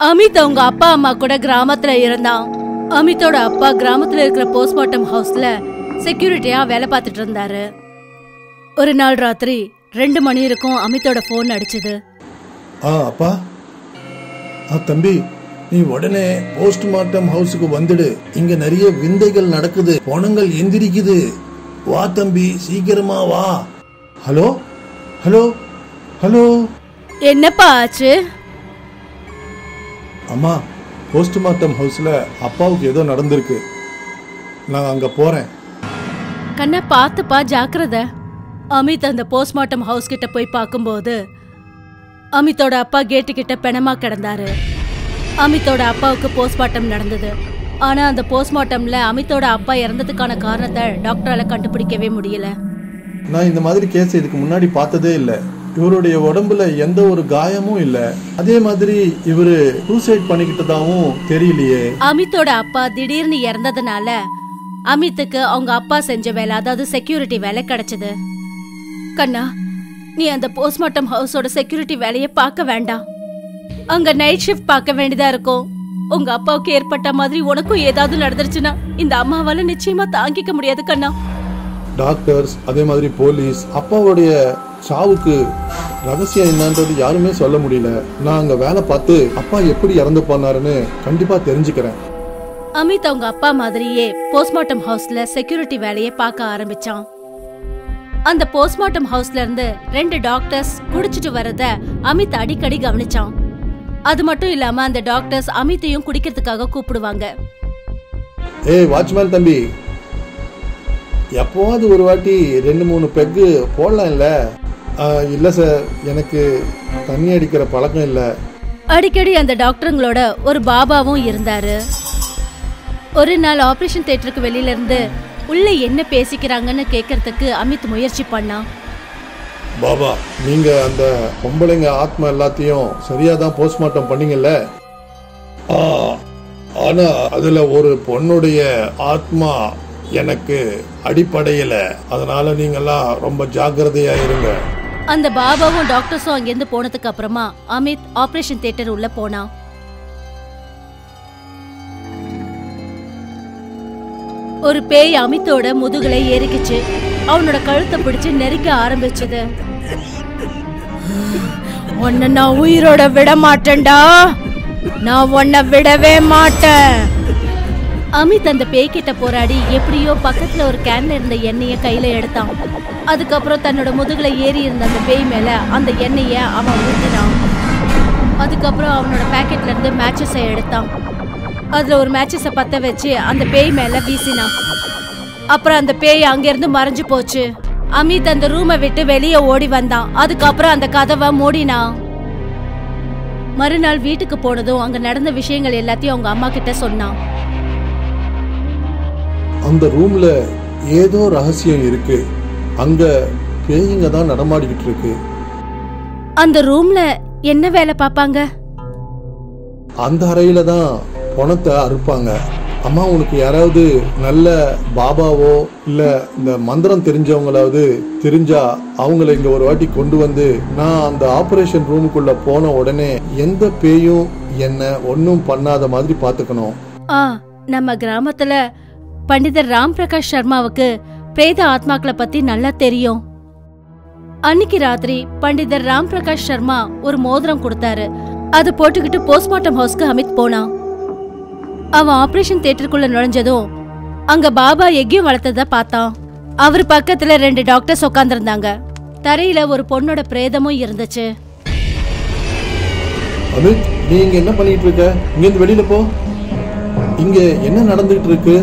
அமித் அவங்க அப்பா அம்மா கூட கிராமத்துல இருந்தான். அமித்தோட அப்பா கிராமத்துல இருக்கிற போஸ்ட்மார்ட்டம் ஹவுஸ்ல செக்யூரிட்டியா வேலை பார்த்துட்டு இருந்தாரு. ஒரு நாள் ராத்திரி 2 மணி இருக்கும் அமித்தோட போன் அடிச்சது. அப்பா, தம்பி, நீ உடனே போஸ்ட்மார்ட்டம் ஹவுஸுக்கு வந்துடு. இங்க நிறைய விந்தைகள் நடக்குது, பொணங்கள் எந்திரிக்குது. வா தம்பி, சீக்கிரமா வா. Hello hello hello. என்னப்பா ஆச்சு? அம்மா, போஸ்ட்மார்ட்டம் ஹவுஸ்ல அப்பாவுக்கு ஏதோ நடந்திருக்கு. நான் அங்க போறேன். கண்ணா பாத்துப்பா, ஜாக்கிரதை. அமித் அந்த போஸ்ட்மார்ட்டம் ஹவுஸ் கிட்ட போய் பார்க்கும்போது அமித்தோட அப்பா கேட்டு கிட்ட பிணமா கிடந்தாரு. அமித்தோட அப்பாவுக்கு போஸ்ட்மார்ட்டம் நடந்தது. ஆனா அந்த போஸ்ட்மார்ட்டம்ல அமித்தோட அப்பா இறந்ததுக்கான காரணத்தை டாக்டரால கண்டுபிடிக்கவே முடியல. நான் இந்த மாதிரி கேஸ் இதுக்கு முன்னாடி பார்த்ததே இல்லை. இவருடைய உடம்புல எந்த ஒரு காயமும் இல்ல. அதே மாதிரி இவரு சூசைட் பண்ணிக்கிட்டதாவும் தெரியலையே. அமித்தோட அப்பா திடீர்னு இறந்ததுனால அமித்துக்கு அவங்க அப்பா செஞ்ச வேலை, அதாவது செக்யூரிட்டி வேலை கிடைச்சது. கண்ணா, நீ அந்த போஸ்ட்மார்ட்டம் ஹவுஸோட செக்யூரிட்டி வேலையை பார்க்க வேண்டாம். அங்க நைட் ஷிஃப்ட் பார்க்க வேண்டியதா இருக்கும். உங்க அப்பாவுக்கு ஏற்பட்ட மாதிரி உனக்கும் ஏதாவது நடந்துருச்சுன்னா இந்த அம்மாவால நிச்சயமா தாங்கிக்க முடியாது கண்ணா. டாக்டர்ஸ், அதே மாதிரி போலீஸ், அப்பாவுடைய சாவுக்கு ரகசியம் என்னன்றது யாருமே சொல்ல முடியல. நான் அங்க வேலை பார்த்து அப்பா எப்படி இறந்து போனாருன்னு கண்டிப்பா தெரிஞ்சுக்கிறேன். அமித் அவங்க அப்பா மாதிரியே போஸ்ட்மார்ட்டம் ஹவுஸ்ல செக்யூரிட்டி வேலையை பார்க்க ஆரம்பிச்சான். அந்த போஸ்ட்மார்ட்டம் ஹவுஸ்ல இருந்து 2 டாக்டர்ஸ் குடிச்சிட்டு வரத அமித் அடிக்கடி கவனிச்சான். அது மட்டும் இல்லாம அந்த டாக்டர்ஸ் அமித்தையும் குடிக்கிறதுக்காக கூப்பிடுவாங்க. ஏய் வாட்ச்மேன் தம்பி, எப்போவாது ஒரு வாட்டி 2-3 பெக்கு போடலாம் இல்ல? இல்ல சார், எனக்கு தண்ணி அடிக்கிற பழக்கம் இல்ல. அடிக்கடி அந்த டாக்டருங்களோட ஒரு பாபாவும் இருந்தாரு. ஒரு நாள் ஆபரேஷன் தியேட்டருக்கு வெளியில இருந்து உள்ள என்ன பேசிக்கிறாங்கன்னு கேட்கறதுக்கு அமித் முயற்சி பண்ணான். பாபா, நீங்க அந்த பொம்பளைங்க ஆத்மா எல்லாத்தையும் சரியாதான் போஸ்ட்மார்ட்டம் பண்ணீங்கல்ல? ஆனா அதுல ஒரு பொண்ணுடைய ஆத்மா எனக்கு அடிப்படையில, அதனால நீங்கெல்லாம் ரொம்ப ஜாக்கிரதையா இருங்க. அந்த பாபாவும் டாக்டர்ஸும் அங்கிருந்து போனதுக்கு அப்புறமா அமித் ஆபரேஷன் தியேட்டர் உள்ள போனான். ஒரு பேய் அமித்தோட முதுகுல ஏறிக்குச்சு. அவனோட கழுத்தை பிடிச்சு நெருக்க ஆரம்பிச்சது. உன்னை நான் உயிரோட விட மாட்டேன்டா, நான் உன்னை விடவே மாட்டேன். அமித் அந்த பேய் கிட்ட போராடி எப்படியோ பக்கத்துல ஒரு கேன்ல இருந்த எண்ணெய கையில எடுத்தான். அதுக்கப்புறம் தன்னோட முதுகுல ஏறி இருந்த அந்த பேய் மேல அந்த எண்ணெய அவன் ஊத்தினான். அதுக்கப்புறம் அவனோட பாக்கெட்ல இருந்து மேட்சஸை எடுத்தான். அதுல ஒரு மேட்சஸை பத்த வச்சு அந்த பேய் மேல வீசினான். அப்புறம் அந்த பேய் அங்கிருந்து மறைஞ்சு போச்சு. அமித் அந்த ரூமை விட்டு வெளியே ஓடி வந்தான். அதுக்கப்புறம் அந்த கதவை மூடினான். மறுநாள் வீட்டுக்கு போனதும் அங்க நடந்த விஷயங்கள் எல்லாத்தையும் அவங்க அம்மா கிட்ட சொன்னான். அந்த ரூம்ல ஏதோ ரகசியம் இருக்கு. அங்க பேய்ங்க தான் நடமாடிக்கிட்டு இருக்கு. அந்த ரூம்ல என்ன வேலை பாப்பாங்க? அந்த அறையில தான் பணத்தை அறுப்பாங்க. அம்மா, உனக்கு யாராவது நல்ல பாபாவோ இல்ல இந்த மந்திரம் தெரிஞ்சவங்களாவது தெரிஞ்சா அவங்கள இங்க ஒரு வாட்டி கொண்டு வந்து, நான் அந்த ஆபரேஷன் ரூமுக்குள்ள போன உடனே எந்த பேயும் என்ன ஒன்னும் பண்ணாத மாதிரி பாத்துக்கணும். நம்ம கிராமத்துல பண்டிதர் ராம் பிரகாஷ் சர்மாவுக்கு பிரேத ஆத்மாக்களை பத்தி நல்லா தெரியும். அன்னைக்கு ராத்திரி பண்டிதர் ராம் பிரகாஷ் சர்மா ஒரு மோதிரம் கொடுத்தாரு. அது போட்டுக்கிட்டு போஸ்ட்மார்ட்டம் ஹவுஸ்க்கு அமித் போனான். அவன் ஆபரேஷன் தியேட்டருக்குள்ள நுழைஞ்சதும் அங்க பாபா எக்கையும் வளர்த்தத பார்த்தான். அவர் பக்கத்துல 2 டாக்டர்ஸ் உட்கார்ந்திருந்தாங்க. தரையில ஒரு பொண்ணோட பிரேதமும் இருந்துச்சு. அமித், நீ இங்க என்ன பண்ணிட்டு இருக்க? இங்க இருந்து வெளியில போ. இங்க என்ன நடந்துட்டு இருக்கு?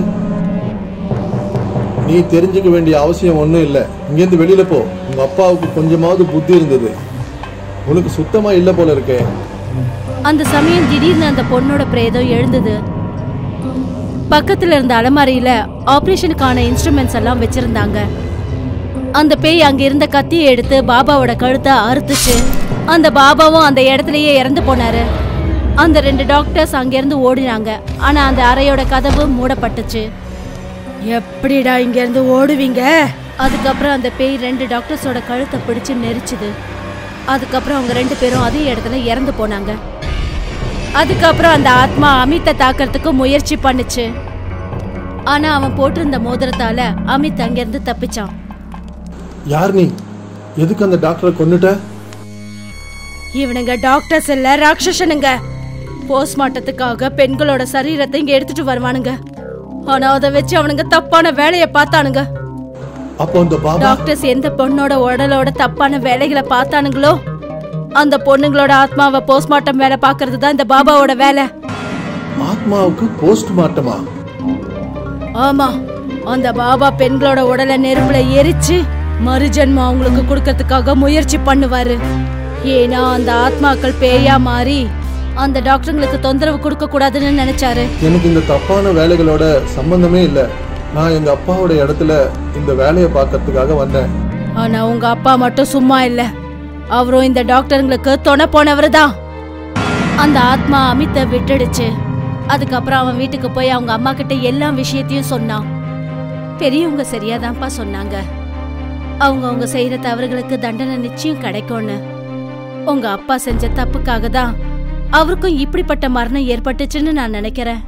நீ தெரிஞ்சுக்க வேண்டிய அவசியம் ஒன்றும் இல்லை. இங்க இருந்து வெளியில போ. உங்க அப்பாவுக்கு கொஞ்சமாவது புத்தி இருந்தது, உனக்கு சுத்தமா இல்ல போல இருக்கே. அந்த சமயம் திடீர்னு அந்த பொண்ணோட பிரேதம் எழுந்தது. பக்கத்துல இருந்த அலமாரியில ஆபரேஷனுக்கான இன்ஸ்ட்ருமெண்ட்ஸ் எல்லாம் வச்சிருந்தாங்க. அந்த பேய் அங்க இருந்த கத்தியை எடுத்து பாபாவோட கழுத்தை அறுத்துச்சு. அந்த பாபாவும் அந்த இடத்துலயே இறந்து போனாரு. அந்த 2 டாக்டர்ஸ் அங்கிருந்து ஓடினாங்க. ஆனா அந்த அறையோட கதவு மூடப்பட்டுச்சு. எப்படிடா இங்க இருந்து ஓடுவீங்க? அதுக்கப்புறம் அந்த பேய் 2 டாக்டர்ஸோட கழுத்தை பிடிச்சு நெரிச்சுது. அதுக்கப்புறம் அவங்க 2 பேரும் அதே இடத்துல இறந்து போனாங்க. அதுக்கப்புறம் அந்த ஆத்மா அமித்தை தாக்கிறதுக்கு முயற்சி பண்ணுச்சு. ஆனா அவன் போட்டிருந்த மோதிரத்தால அமித் அங்கிருந்து தப்பிச்சான். யார் நீ? எதுக்கு அந்த டாக்டரை கொன்னுட்ட? இவனுங்க டாக்டர்ஸ் இல்ல, ராட்சசனுங்க. போஸ்ட்மார்ட்டத்துக்காக பெண்களோட சரீரத்தை இங்க எடுத்துட்டு வருவானுங்க. ஆனா அதை வச்சு அவனுங்க தப்பான வேலைய பார்த்தானுங்க. அப்போ அந்த பாபா டாக்டர்ஸ் எந்த பொண்ணோட உடலோட தப்பான வேலைகளை பார்த்தானுங்களோ அந்த பொண்ணுங்களோட ஆத்மாவை போஸ்ட்மார்ட்டம் வேலை பார்க்கறது தான் இந்த பாபாவோட வேலை. ஆத்மாவுக்கு போஸ்ட்மார்ட்டமா? ஆமா, அந்த பாபா பெண்களோட உடலை நெருப்புல எரிச்சு மறுஜன்மம் அவங்களுக்கு கொடுக்கறதுக்காக முயற்சி பண்ணுவாரு. ஏன்னா அந்த ஆத்மாக்கள் பேயா மாறி அந்த டாக்டருங்களுக்கு தொந்தரவு கொடுக்க கூடாதுன்னு நினைச்சாரு. எனக்கு இந்த தப்பான வேலைகளோட சம்பந்தமே இல்ல. நான் எங்க அப்பாவோட இடத்துல இந்த வேலையை பார்க்கறதுக்காக வந்தேன். ஆனா உங்க அப்பா மட்டும் சும்மா இல்ல, அவரும் இந்த டாக்டருங்களுக்கு துணை போனவர் தான். அந்த ஆத்மா அமித்தை விட்டுடுச்சு. அதுக்கப்புறம் அவன் வீட்டுக்கு போய் அவங்க அம்மா கிட்ட எல்லா விஷயத்தையும் சொன்னான். பெரியவங்க சரியாதான்ப்பா சொன்னாங்க, அவங்க செய்யற தவறுகளுக்கு தண்டனை நிச்சயம் கிடைக்கும்னு. உங்க அப்பா செஞ்ச தப்புக்காக தான் அவருக்கும் இப்படிப்பட்ட மரணம் ஏற்பட்டுச்சுன்னு நான் நினைக்கிறேன்.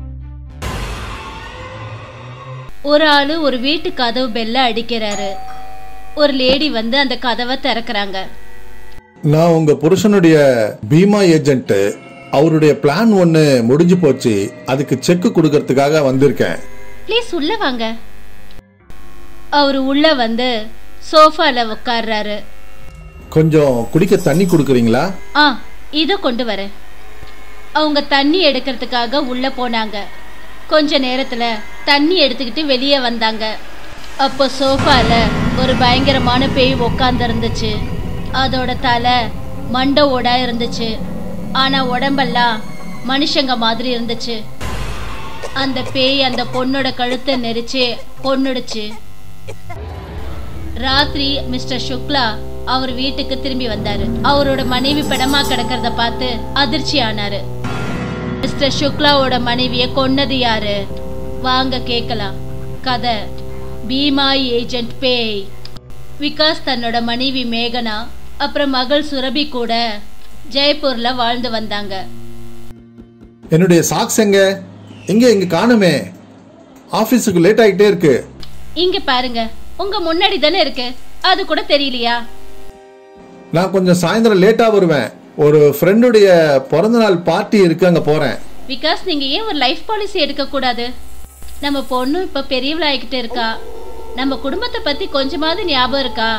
ஒரு ஆளு ஒரு வீட்டு கதவு பெல்ல அடிக்கிறாரு. ஒரு லேடி வந்து அந்த கதவை திறக்கிறாங்க. நான் உங்க புருஷனுடைய பீமா ஏஜென்ட். அவருடைய பிளான் ஒன்னு முடிஞ்சு போச்சு. அதுக்கு செக் கொடுக்கறதுக்காக வந்திருக்கேன். ப்ளீஸ் உள்ள வாங்க. அவரு உள்ள வந்து சோஃபால உட்கார்றாரு. கொஞ்சம் குடிக்க தண்ணி கொடுக்கறீங்களா? இத கொண்டு வரேன். அவங்க தண்ணி எடுக்கிறதுக்காக உள்ள போனாங்க. கொஞ்ச நேரத்துல தண்ணி எடுத்துக்கிட்டு வெளியே வந்தாங்க. அப்போ சோஃபால ஒரு பயங்கரமான பேய் உட்கார்ந்து இருந்துச்சு. அதோட தலை மண்டவோட இருந்துச்சு. ஆனா உடம்பெல்லாம் மனுஷங்க மாதிரி இருந்துச்சு. அந்த பேய் அந்த பொண்ணோட கழுத்தை நெரிச்சு கொன்னுடுச்சு. ராத்திரி மிஸ்டர் சுக்லா அவர் வீட்டுக்கு திரும்பி வந்தாரு. அவரோட மனைவி படமா கிடக்கிறத பார்த்து அதிர்ச்சி ஆனாரு. மிஸ்டர் சுக்லாவோட மனைவிய கொன்னது யாரு? வாங்க கேட்கலாம். கதை பீமா ஏஜென்ட் பேய். விகாஸ் தன்னோட மனைவி மேகனா அப்புறம் மகள் சுரபி கூட ஜெய்ப்பூர்ல வாழ்ந்து வந்தாங்க. என்னுடைய சாக்ஸ் எங்க காணுமே? ஆபீஸுக்கு லேட் ஆகிட்டே இருக்கு. இங்க பாருங்க, உங்க முன்னாடி தானே இருக்கு, அது கூட தெரியலையா? நான் கொஞ்சம் சாயந்தரம் லேட்டா வருவேன். ஒரு ஃப்ரெண்டுடைய பிறந்தநாள் பார்ட்டி இருக்கு, அங்க போறேன். விகாஸ், நீங்க ஏன் ஒரு லைஃப் பாலிசி எடுக்க கூடாது? நம்ம பொண்ணு இப்ப பெரியவளாகிட்டு இருக்கா. நம்ம குடும்பத்தை பத்தி கொஞ்சமாவது ஞாபகம் இருக்கா?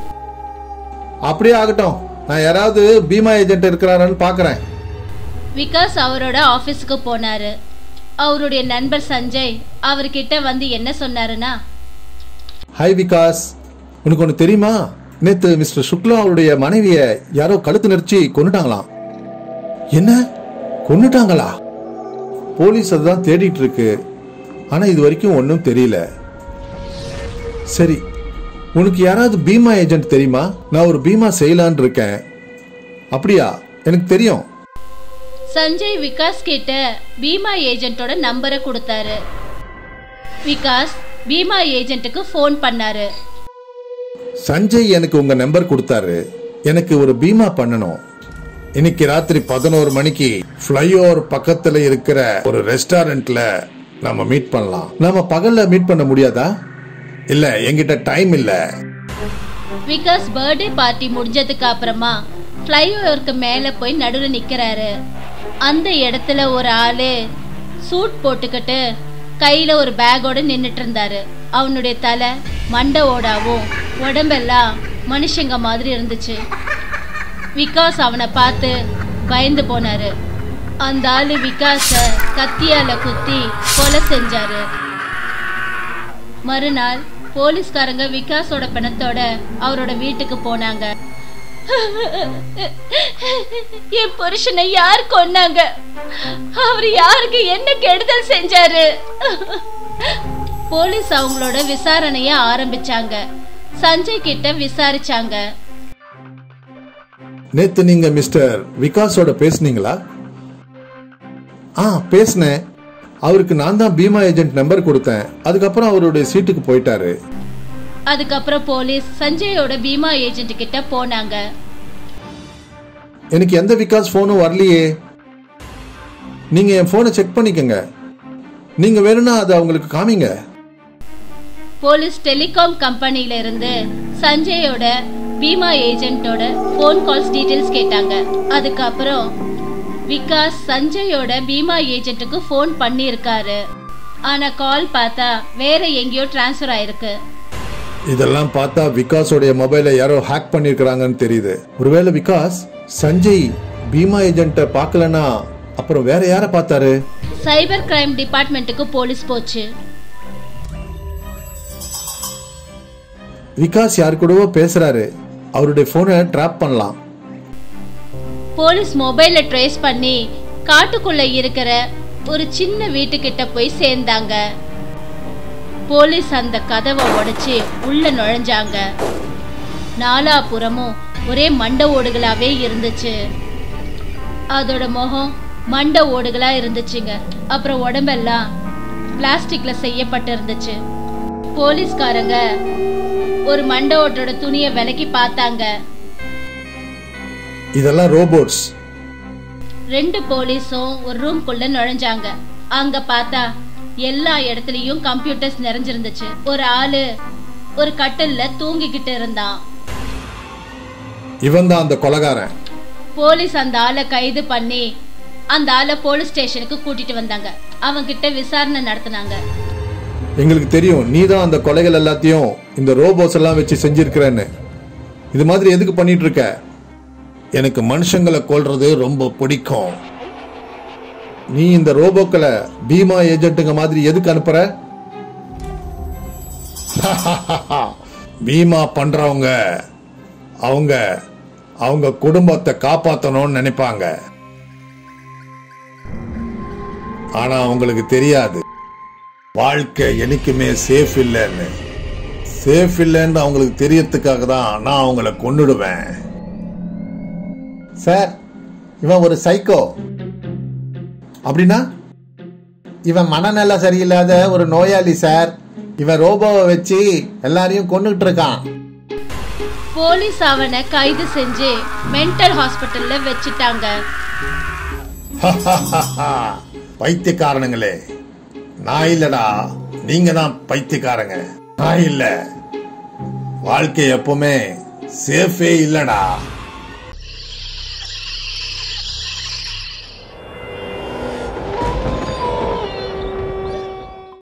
அப்படியே ஆகட்டும். நான் யாராவது பீமா ஏஜென்ட் இருக்கிறாரான்னு பாக்குறேன். விகாஸ் அவரோட ஆபீஸ்க்கு போனாரு. அவருடைய நண்பர் சஞ்சய் அவர்கிட்ட வந்து என்ன சொன்னாருன்னா, ஹாய் விகாஸ், உனக்கு ஒன்று தெரியுமா? நேத்து மிஸ்டர் சுக்லா அவருடைய மனைவிய யாரோ கழுத்து நெரிச்சு கொன்னுட்டாங்களாம். என்ன, கொன்னுட்டாங்களா? போலீஸ் அதுதான் தேடிட்டு இருக்கு. ஆனா இது வரைக்கும் ஒன்றும் தெரியல. சரி, உனக்கு யாராவது பீமா ஏஜென்ட் தெரியுமா? நான் ஒரு பீமா செய்யலான் இருக்கேன். அப்படியா? எனக்கு தெரியும். சஞ்சய் விகாஸ் கிட்ட பீமா ஏஜென்ட்டோட நம்பரை கொடுத்தாரு. விகாஸ் பீமா ஏஜென்ட்டுக்கு ஃபோன் பண்ணாரு. சஞ்சய் எனக்கு உங்க நம்பர் கொடுத்தாரு. எனக்கு ஒரு பீமா பண்ணணும். இன்னைக்கு ராத்திரி 11 மணிக்கு ஃப்ளைஓவர் பக்கத்துல இருக்கிற ஒரு ரெஸ்டாரண்ட்ல நம்ம மீட் பண்ணலாம். நாம பகல்ல மீட் பண்ண முடியாதா? இல்ல, என்கிட்ட டைம் இல்ல. விகாஸ் பர்த்டே பார்ட்டி முடிஞ்சதுக்கு அப்புறமா ஃப்ளைஓவருக்கு மேல போய் நடுவுல நிக்கிறாரு. அந்த இடத்துல ஒரு ஆளு சூட் போட்டுக்கிட்டு கையில ஒரு பேக்கோட நின்னுட்டு இருந்தாரு. அவனுடைய தலை மண்டவோடாவும் உடம்பெல்லாம் மனுஷங்க மாதிரி இருந்துச்சு. விகாஸ் அவனை பார்த்து பயந்து போனாரு. அந்த ஆளு விகாஸ கத்தியால குத்தி கொலை செஞ்சாரு. மறுநாள் போலீஸ்காரங்க விகாஸோட பிணத்தோட அவரோட வீட்டுக்கு போனாங்க. என் புருஷனை யார் கொன்னாங்க? அவர் யாருக்கு என்ன கெடுதல் செஞ்சாரு? போலீஸ் அவங்களோட விசாரணைய ஆரம்பிச்சாங்க. சஞ்சய் கிட்ட விசாரிச்சாங்க. நேத்து நீங்க மிஸ்டர் விகாஸோட பேசுனீங்களா? பேசினேன். அவருக்கு நான் தான் பீமா ஏஜென்ட் நம்பர் கொடுத்தேன். அதுக்கப்புறம் அவருடைய சீட்டுக்கு போயிட்டாரு. அதுக்கப்புறம் போலீஸ் சஞ்சயோட பீமா ஏஜென்ட் கிட்ட போனாங்க. எனக்கு எந்த விகாஸ் போனும் வரலையே. நீங்க என் போனை செக் பண்ணிக்கங்க. நீங்க வேணும்னா அதை அவங்களுக்கு காமிங்க. போலீஸ் டெலிகாம் கம்பெனில இருந்து சஞ்சயோட பீமா ஏஜென்ட்டோட போன் கால்ஸ் டீடைல்ஸ் கேட்டாங்க. அதுக்கப்புறம் விகாஸ் சஞ்சயோட பீமா ஏஜென்ட்டுக்கு போன் பண்ணியிருக்காரு. ஆனா கால் பார்த்தா வேற எங்கேயோ டிரான்ஸ்ஃபர் ஆயிருக்கு. இதெல்லாம் பார்த்தா விகாஸோடைய மொபைலை யாரோ ஹேக் பண்ணிருக்காங்கன்னு தெரியுது. ஒருவேளை விகாஸ் சஞ்சய் பீமா ஏஜென்ட்ட பார்க்கலனா அப்புறம் வேற யாரை பார்த்தாரு? சைபர் கிரைம் டிபார்ட்மெண்ட்டுக்கு போலீஸ் போச்சு. விகாஸ் யாரு கூடவோ பேசுறாரு. அவருடைய போனை ட்ராப் பண்ணலாம். போலீஸ் மொபைலை ட்ரேஸ் பண்ணி காட்டுக்குள்ள இருக்கிற ஒரு சின்ன வீட்டுக்கிட்ட போய் சேர்ந்தாங்க. போலீஸ் அந்த கதவை உடைச்சு உள்ள நுழைஞ்சாங்க. நாலாபுறமும் ஒரே மண்டை ஓடுகளாவே இருந்துச்சு. அதோட முகம் மண்டை ஓடுகளா இருந்துச்சுங்க. அப்புறம் உடம்பெல்லாம் பிளாஸ்டிக்ல செய்யப்பட்டு இருந்துச்சு. போலீஸ்காரங்க ஒரு மண்டை ஓட்டோட துணியை விலக்கி பார்த்தாங்க. இதெல்லாம் ரோபோட்ஸ். 2 போலீஸும் ஒரு ரூம்குள்ள நுழைஞ்சாங்க. அங்க பார்த்தா எல்லா இடத்துலயும் கம்ப்யூட்டர்ஸ் நிறைஞ்சிருந்துச்சு. ஒரு ஆளு ஒரு கட்டில்ல தூங்கிக்கிட்டு இருந்தான். இவன் தான் அந்த கொலைகாரன். போலீஸ் அந்த ஆளை கைது பண்ணி அந்த ஆளை போலீஸ் ஸ்டேஷனுக்கு கூட்டிட்டு வந்தாங்க. அவங்க கிட்ட விசாரணை நடத்தினாங்க. எங்களுக்கு தெரியும் நீ தான் அந்த கொலைகள் எல்லாத்தையும் இந்த ரோபோட்ஸ் எல்லாம் வச்சு செஞ்சிருக்கிறேன்னு. இது மாதிரி எதுக்கு பண்ணிட்டு இருக்க? எனக்கு மனுஷங்களை கொல்றது ரொம்ப பிடிக்கும். நீ இந்த ரோபோக்களை பீமா ஏஜென்ட்டுங்க மாதிரி எதுக்கு அனுப்புற? பீமா பண்றவங்க அவங்க அவங்க குடும்பத்தை காப்பாற்றணும்னு நினைப்பாங்க. ஆனா அவங்களுக்கு தெரியாது வாழ்க்கை என்னைக்குமே சேஃப் இல்லைன்னு. சேஃப் இல்லைன்னு அவங்களுக்கு தெரியறதுக்காக தான் நான் அவங்கள கொன்னுடுவேன். சார், இவன் ஒரு சைக்கோ. அப்படின்னா இவன் மனநல சரியில்லாத ஒரு நோயாளி சார். இவன் ரோபோவை வச்சு எல்லாரையும் கொன்னுட்டு இருக்கான். போலீஸ் அவனை கைது செஞ்சு மென்டல் ஹாஸ்பிட்டல்ல வச்சிட்டாங்க. பைத்தியக்காரனுங்களே, நான் இல்லடா, நீங்க தான் பைத்தியக்காரங்க. நான் இல்ல. வாழ்க்கை எப்பவுமே சேஃபே இல்லடா.